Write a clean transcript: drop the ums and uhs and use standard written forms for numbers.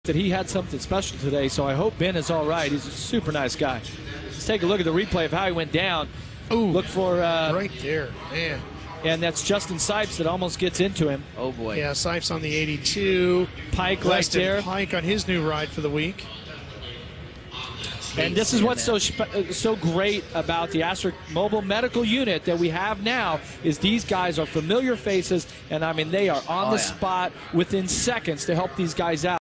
that he had something special today, so I hope Ben is all right. He's a super nice guy. Let's take a look at the replay of how he went down. Ooh, look for right there, man. And that's Justin Sipes that almost gets into him. Oh boy. Yeah, Sipes on the 82. Pike right there. Pike on his new ride for the week. And this is what's so great about the Asterisk Mobile Medical Unit that we have now is these guys are familiar faces, and I mean they are on the spot within seconds to help these guys out.